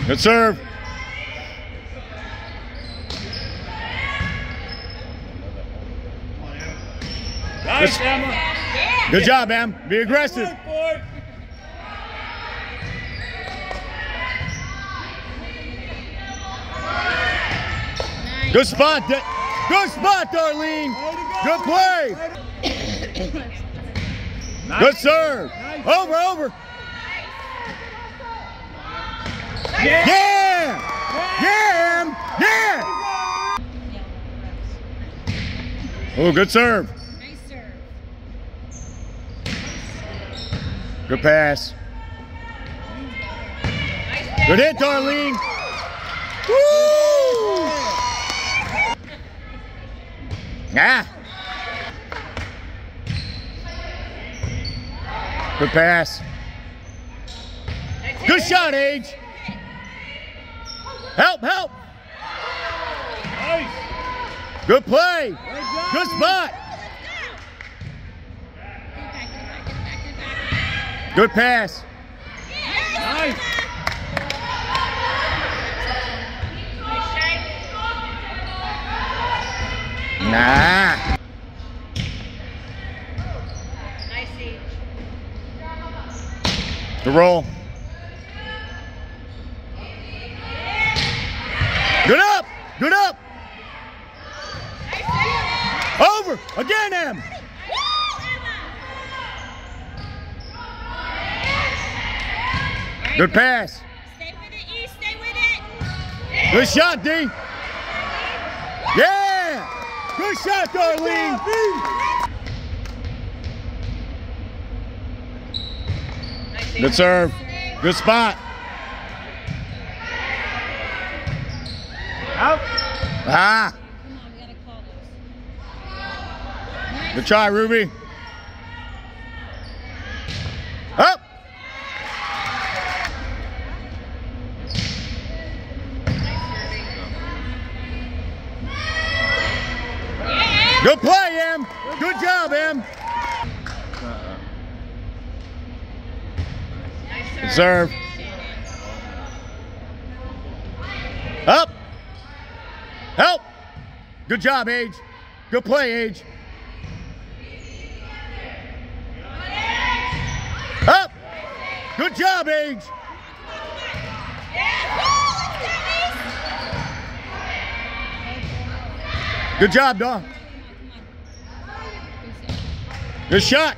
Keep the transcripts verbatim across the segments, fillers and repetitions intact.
Good serve. Nice, Emma. Good job, Em. Be aggressive. Good spot. Good spot, Darlene. Good play. Nice. Good serve. Nice. Over, over. Yeah. Yeah. Yeah, Em. Yeah. Oh, good serve. Nice serve. Good pass. Good hit, Darlene. Woo! Ah. Good pass. Good shot, Age. Help, help. Nice. Good play. Good spot. Good pass. Nice. Nah. Nice Age. The roll. Good up. Good up. Over. Again, Em. Good pass. Stay with it, E. Stay with it. Good shot, D. Yeah. Good shot, Darlene. Good serve. Good spot. Out. Ah. Come on, we gotta call those. Good try, Ruby. Up. Good play, Em. Good job, Em. Good serve. Up. Help. Good job, Age. Good play, Age. Up. Good job, Age. Good job, Dawn. Good shot.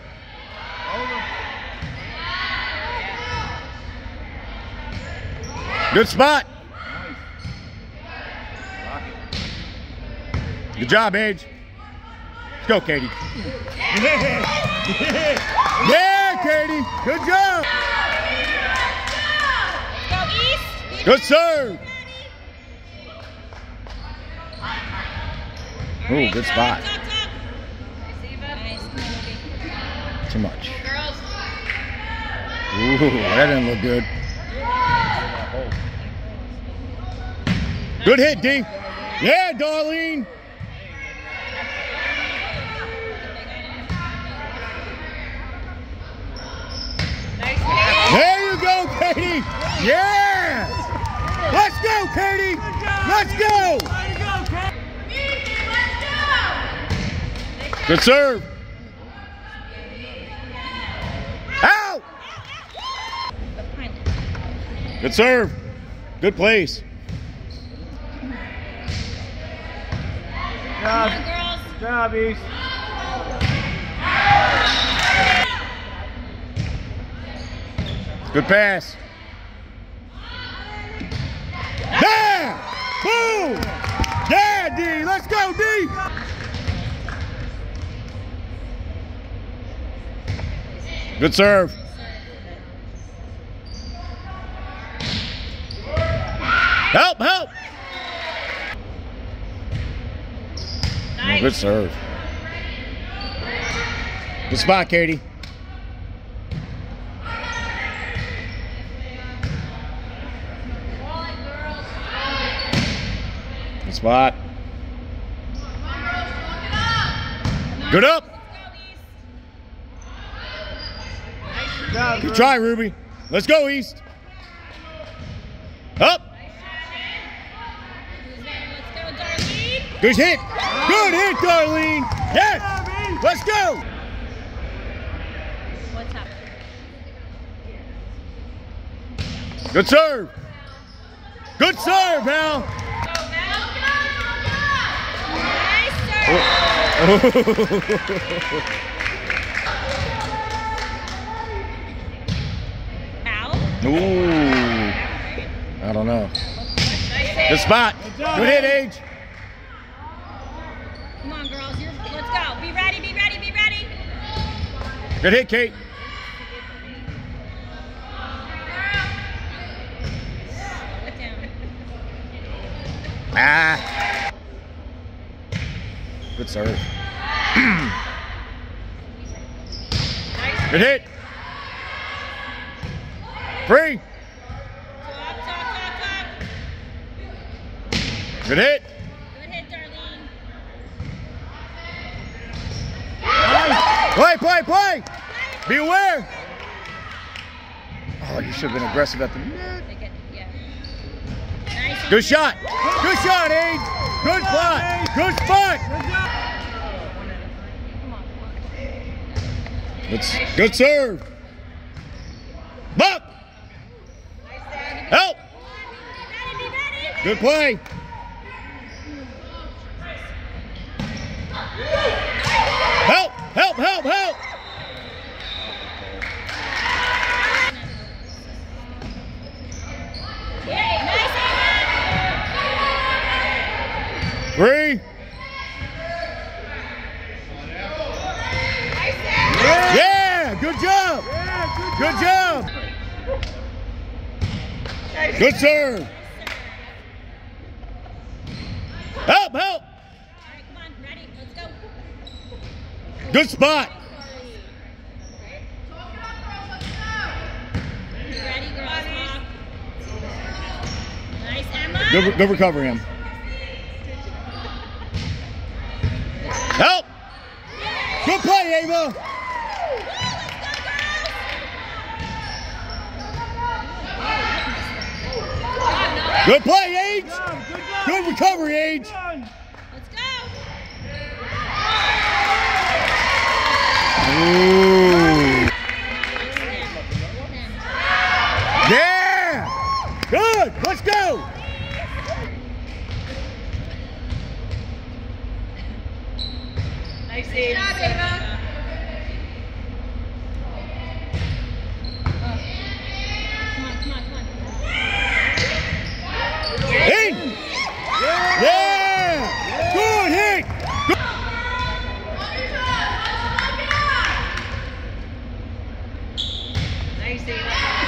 Good spot. Good job, Age. Let's go, Katie. Yeah, Katie. Good job. Go East. Good serve. Ooh, good spot. Top, top. Nice, Ruby. Too much. Girls. Ooh, that didn't look good. Good hit, D. Yeah, Darlene. There you go, Katie. Yeah. Let's go, Katie. Let's go. Good serve. Out. Good serve. Good place. Good job. Good job, East. Good pass. Yeah! Boom! Yeah, D! Let's go, D! Good serve. Help, help! Nice. Good serve. Good spot, Katie. Good spot. Good up. Good job, Good try, Ruby. Let's go, East. Up. Good hit. Good hit, Darlene. Yes. Let's go. What's up? Good serve. Good serve, Val. Nice Foul? Ooh. I don't know. Good spot. Good hit, Age. Come on, girls. You're, let's go. Be ready, be ready, be ready. Good hit, Kate. Slow it down. Ah. Good serve. Good hit. Free. Talk, talk, talk, talk. Good hit. Good hit, Darlene. Play, play, play. Be aware. Oh, you should have been aggressive at the net. They get, yeah. Nice. Good shot. Good shot, Age. Good spot. Good spot. Come on, come on. Good, good serve. Buck. Help. Be ready, be ready. Good play. Help, help, help, help. Nice, Three. Yeah, good job. Good job. Good serve. Help, help. All right, come on, ready, let's go. Good spot. Be ready, girls. Talk. Nice, Emma. Good, good recovery, him. Help. Good play, Ava. Good play, Age. Good recovery, Age. Let's go. Ooh. Yeah. Good. Let's go. Nice, Ava. Come on, come on, come on. In. Yeah. Good hit. Good. Nice, Ava.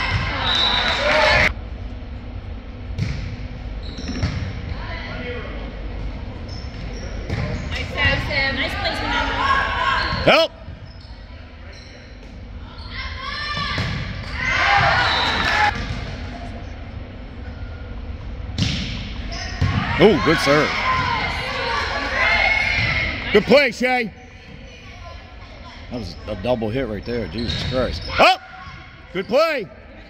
Nice, Sam. Nice placement, Emma. Help. Oh, good serve. Good play, Shay. That was a double hit right there. Jesus Christ. Up. Good play.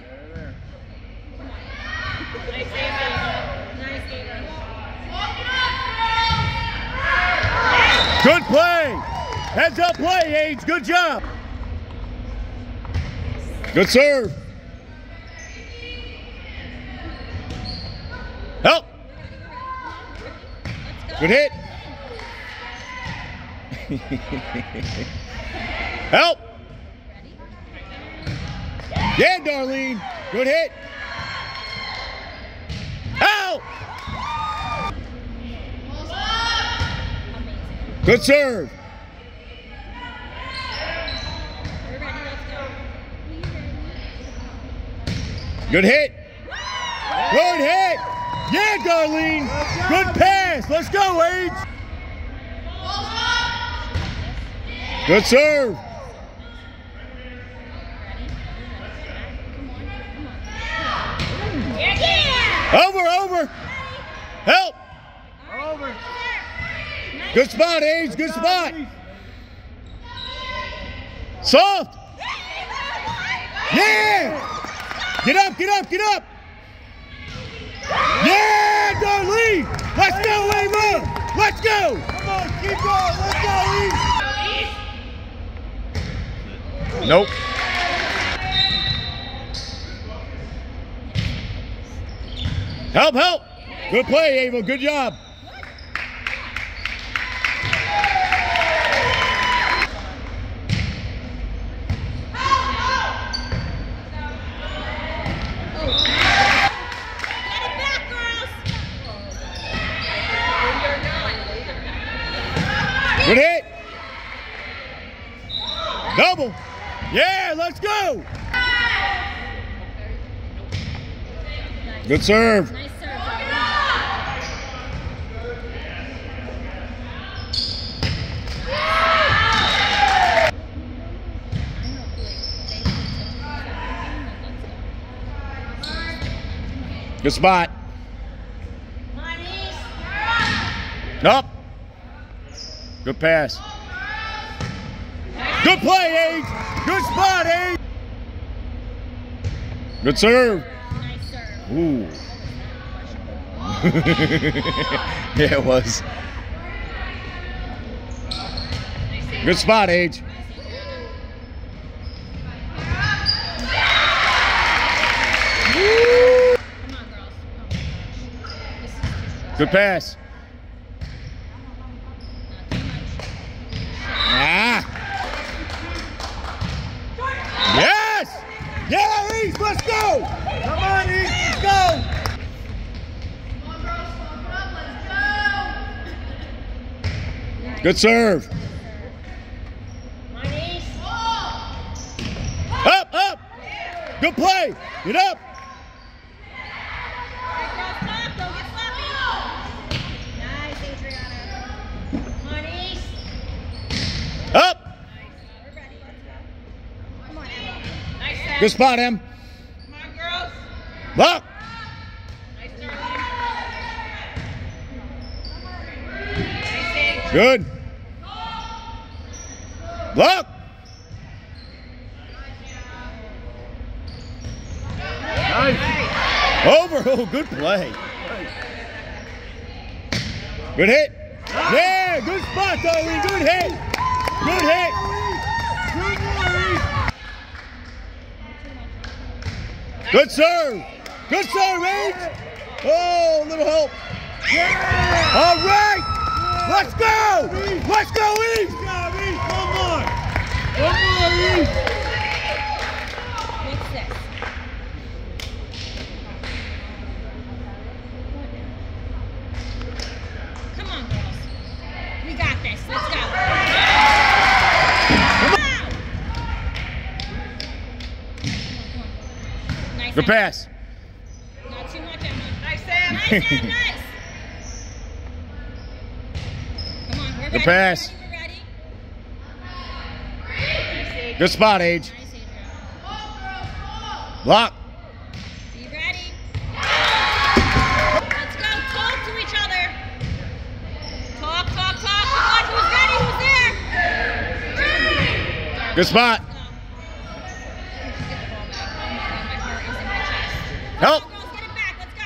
Nice, Ava. Nice, Ava. Good play. Heads up play, Age. Good job. Good serve. Help. Good hit. Help. Yeah, Darlene. Good hit. Help. Good serve. We're ready, let's go. Good hit. Good hit. Yeah, Darlene. Good pass. Let's go, Age. Good serve. Yeah! Over, over. Help. Over. Good spot, Age. Good spot. Soft. Yeah. Get up, get up, get up. Yeah, Darlene. Let's go, Ava. Let's go! Come on, keep going. Let's go, East. Nope. Help, help! Good play, Ava. Good job. Good hit. Double. Yeah, let's go. Good serve. Nice serve, Good spot. Up. Good pass. Good play, Age. Good spot, Age. Good serve. Nice serve. Ooh. Yeah, it was. Good spot, Age. Woo. Come on, girls. Good pass. Ah. Yes! Yeah, East, let's go! Come on, East. Let's go. Good serve. Up, up! Good play! Get up! Up! Good spot, Em. Come on, girls. Up! Nice serve. Nice save. Good. Look! Nice. Over! Oh, good play. Good hit. Yeah, good spot, though. Good hit. Good hit. Good serve. Good serve, H. Oh, a little help. Yeah. All right. Let's go. Let's go, East. Good job, East. One more. One more, East. What's this? Come on, girls. We got this. Let's go. Nice. Good pass. Not too much, Emma. Nice, Sam. Nice, Sam. Nice. Come on, we're ready. Good pass. We're ready. We're ready. Good spot, Age. Nice, Adrian. Block. Be ready. Let's go. Talk to each other. Talk, talk, talk. Come on, who's ready? Who's there? Good spot. Help. Girls, get it back. Let's go.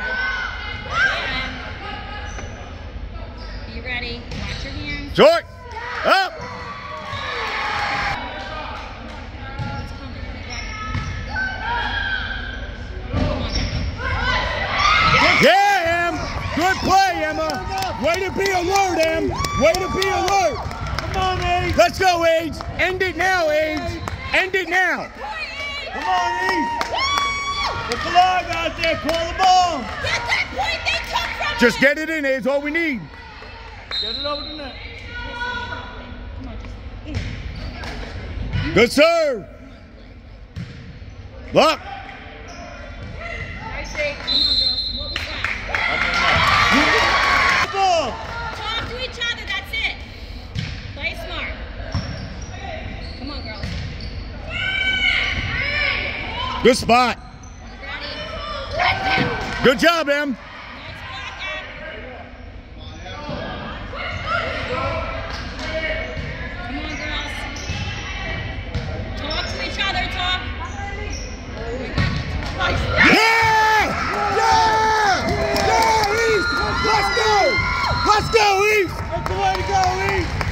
Be ready. Watch your hands. Short. Up. It's coming. Be ready. Come on. Yeah, Em. Good play, Emma. Way to be alert, Em. Way to be alert. Come on, East. Let's go, Age. End it now, Age. End it now. Come on, East. The flag out there. Call the ball. Get that point they took from Just us. get it in, Age. All we need. Get it over the net. Good serve. Look. Nice save. Come on, girls. What was that? Ball. Talk to each other. That's it. Play smart. Come on, girls. Good spot. Ready? Good job, Em. Nice block, Em. Come on, girls. Talk to each other. Talk. Yeah! Yeah! Yeah, East! Let's go! Let's go, East! That's the way to go, East!